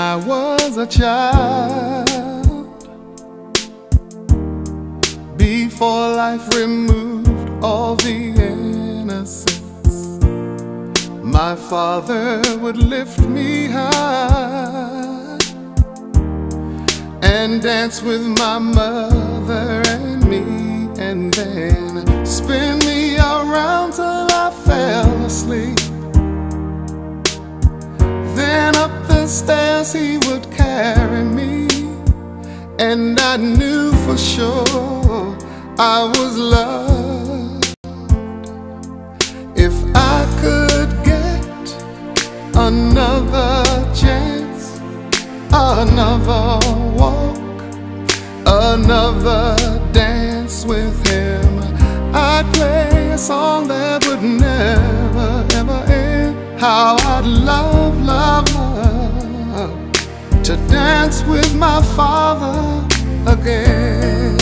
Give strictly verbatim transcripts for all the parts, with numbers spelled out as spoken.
I was a child, before life removed all the innocence, my father would lift me high and dance with my mother and me, and then spin me around till I fell asleep. Then up the stairs he would carry me, and I knew for sure I was loved. If I could get another chance, another walk, another dance with him, I'd play a song that would never ever end. How I'd love, love, love to dance with my father again.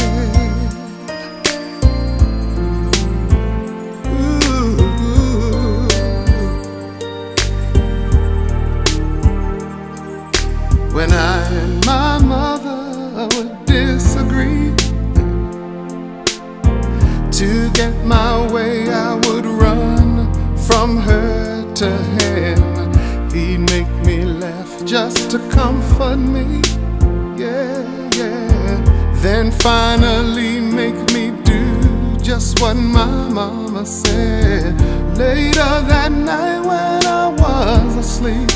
When I and my mother would disagree, to get my way I would run from her to him. He'd make me laugh just to comfort me, yeah, yeah. Then finally make me do just what my mama said. Later that night when I was asleep,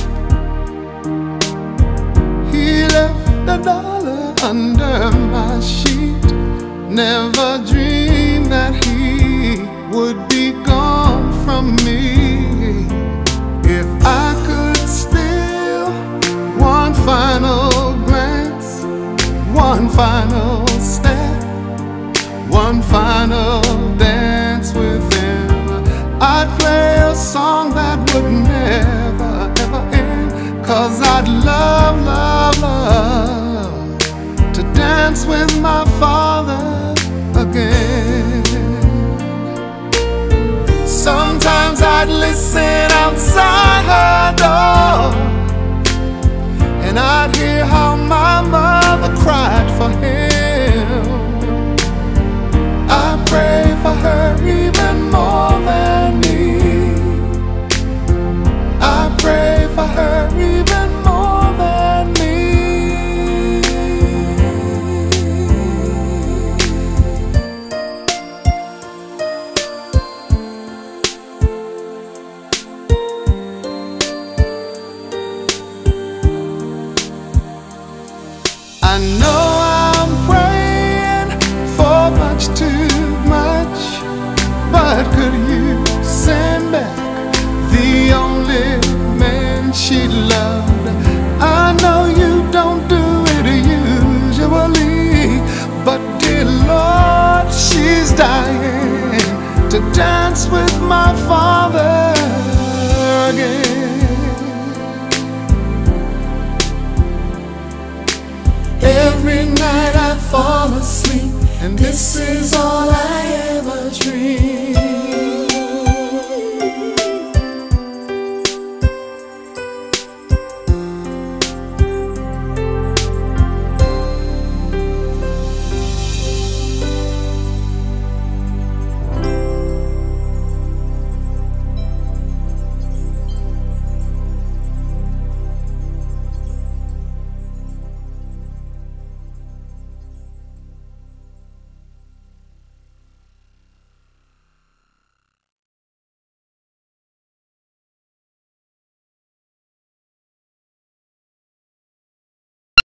he left a dollar under my sheet. Never dreamed that he would be gone from me. If I could steal one final glance, one final step, one final dance with him, I'd play a song that would never ever end. 'Cause I'd love, love, love to dance with my father again. Sometimes I'd listen outside her door, and I'd hear how my mother cried for him. I pray for her even more than me. I pray for her even more than me. I know I'm praying for much too much, but could you send back the only man she loved? I know you don't do it usually, but dear Lord, she's dying to dance with my father again. Every night I fall asleep, and this is all